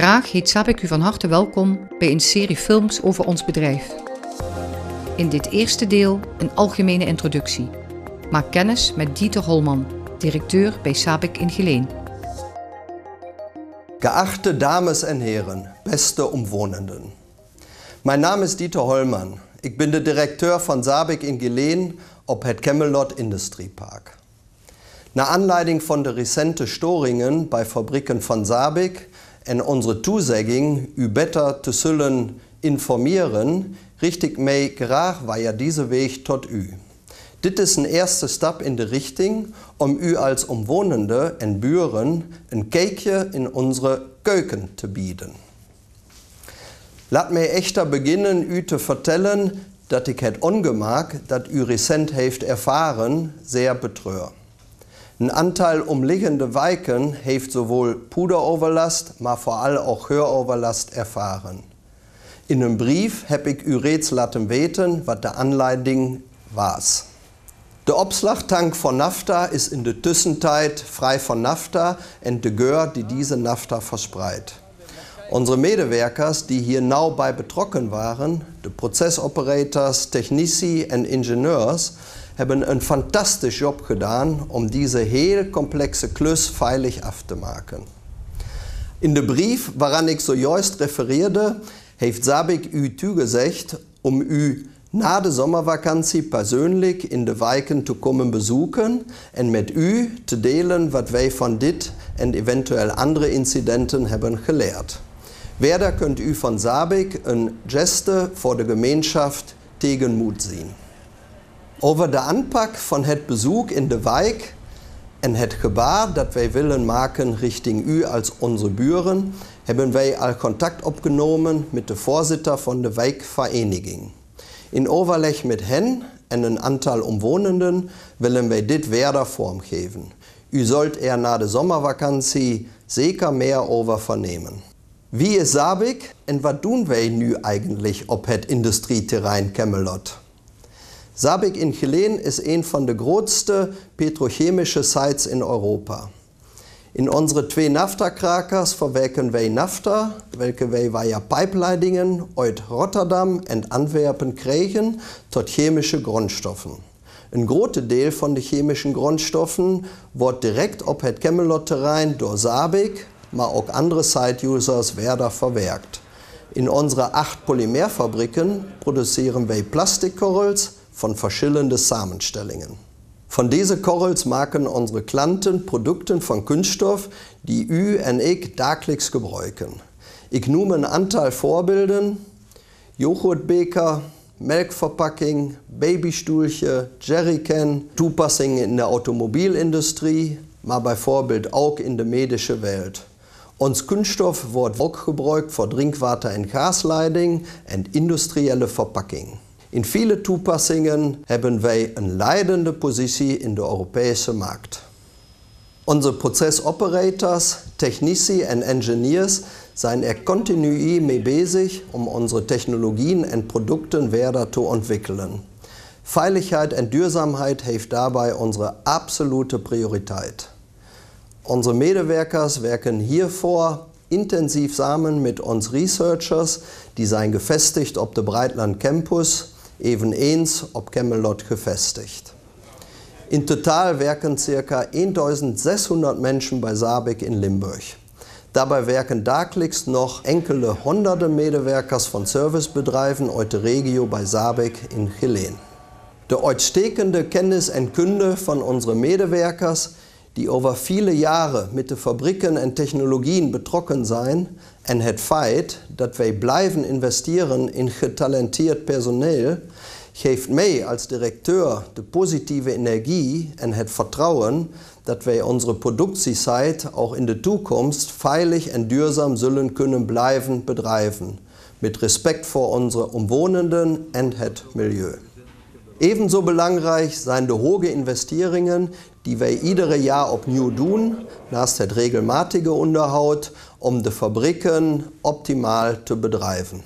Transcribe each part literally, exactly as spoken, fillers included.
Graag heet Sabik u van harte welkom bij een serie films over ons bedrijf. In dit eerste deel een algemene introductie. Maak kennis met Dieter Holman, directeur bij Sabik in Geleen. Geachte Dames en Heren, beste Umwonenden. Mijn naam is Dieter Holman. Ik ben de directeur van Sabik in Geleen op het Camelot Industriepark. Naar aanleiding van de recente storingen bij fabrieken van Sabik en onze toezegging u beter te zullen informeren, richt ik mij graag via deze weg tot u. Dit is een eerste stap in de richting om u als omwonenden en buren een kijkje in onze keuken te bieden. Laat mij echter beginnen u te vertellen dat ik het ongemak dat u recent heeft ervaren zeer betreur. Een aantal omliggende wijken heeft zowel poederoverlast, maar vooral ook geuroverlast ervaren. In een brief heb ik u reeds laten weten wat de aanleiding was. De opslagtank voor nafta is in de tussentijd vrij van nafta en de geur die deze nafta verspreidt. Onze medewerkers die hier nauw bij betrokken waren, de procesoperators, technici en ingenieurs, hebben een fantastische job gedaan om deze heel complexe klus veilig af te maken. In de brief waaraan ik zojuist refereerde, heeft Sabik u toegezegd om u na de zomervakantie persoonlijk in de wijken te komen bezoeken en met u te delen wat wij van dit en eventueel andere incidenten hebben geleerd. Verder kunt u van Sabik een geste voor de gemeenschap tegenmoet zien. Over de aanpak van het bezoek in de wijk en het gebaar dat wij willen maken richting u als onze buren, hebben wij al contact opgenomen met de voorzitter van de wijkvereniging. In overleg met hen en een aantal omwonenden willen wij dit verder vormgeven. U zult er na de zomervakantie zeker meer over vernemen. Wie is Sabik en wat doen wij nu eigenlijk op het industrieterrein Camelot? Sabik in Geleen is een van de grootste petrochemische sites in Europa. In onze twee naftakrakers verwerken wij nafta, welke wij via pijpleidingen uit Rotterdam en Antwerpen krijgen tot chemische grondstoffen. Een groot deel van de chemische grondstoffen wordt direct op het Camelot-terrein door Sabik, maar ook andere site-users verder verwerkt. In onze acht polymerfabrieken produceren wij plastikkorrels van verschillende samenstellingen. Van deze korrels maken onze klanten producten van kunststof die u en ik dagelijks gebruiken. Ik noem een aantal voorbeelden: yoghurtbeker, melkverpakking, babystoeltje, jerrycan, toepassingen in de automobielindustrie, maar bijvoorbeeld ook in de medische wereld. Ons kunststof wordt ook gebruikt voor drinkwater- en gasleiding en industriële verpakking. In viele toepassingen hebben wij een leidende positie in de Europese markt. Onze procesoperators, technici en engineers zijn er continu mee bezig om onze technologieën en producten verder te ontwikkelen. Veiligheid en duurzaamheid heeft daarbij onze absolute prioriteit. Onze medewerkers werken hiervoor intensief samen met onze researchers, die zijn gevestigd op de Breitland Campus, eveneens op Camelot gevestigd. In totaal werken circa eentausendzeshonderd mensen bij Sabik in Limburg. Daarbij werken dagelijks nog enkele honderden medewerkers van servicebedrijven uit de regio bij Sabik in Geleen. De uitstekende kennis en kunde van onze medewerkers, die over viele jaren met de fabrieken en technologieën betrokken zijn, en het feit dat wij blijven investeren in getalenteerd personeel, geeft mij als directeur de positieve energie en het vertrouwen dat wij onze productiesite ook in de toekomst veilig en duurzaam zullen kunnen blijven bedrijven, met respect voor onze omwonenden en het milieu. Ebenso belangrijk zijn de hoge investeringen die wij iedere jaar opnieuw doen, naast het regelmatige onderhoud, om de fabrieken optimaal te bedrijven.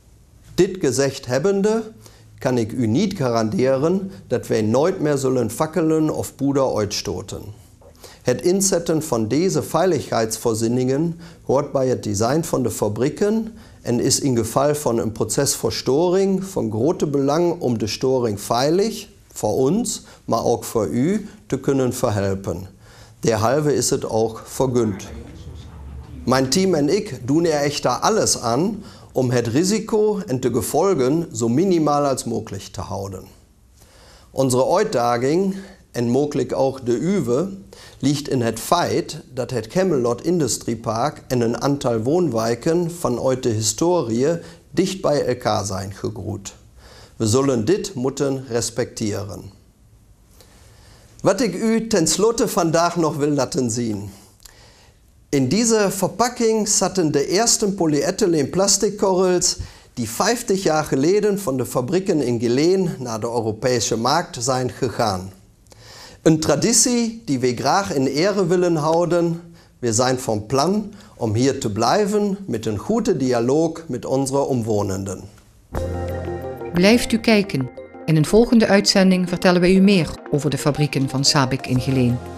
Dit gezegd hebbende, kan ik u niet garanderen dat wij nooit meer zullen fakkelen of poeder uitstoten. Het inzetten van deze veiligheidsvoorzieningen hoort bij het design van de fabrieken en is in geval van een procesverstoring van grote belang om de storing veilig, voor ons, maar ook voor u, te kunnen verhelpen. Derhalve is het ook vergund. Mijn team en ik doen er echter alles aan om het risico en de gevolgen zo minimaal als mogelijk te houden. Onze uitdaging, en mogelijk ook de uwe, ligt in het feit dat het Camelot Industriepark en een aantal woonwijken vanuit de historie dicht bij elkaar zijn gegroeid. We zullen dit moeten respecteren. Wat ik u tenslotte vandaag nog wil laten zien. In deze verpakking zaten de eerste polyethyleen plastickorrels die vijftig jaar geleden van de fabrieken in Geleen naar de Europese markt zijn gegaan. Een traditie die we graag in ere willen houden. We zijn van plan om hier te blijven met een goede dialoog met onze omwonenden. Blijft u kijken. In een volgende uitzending vertellen we u meer over de fabrieken van SABIC in Geleen.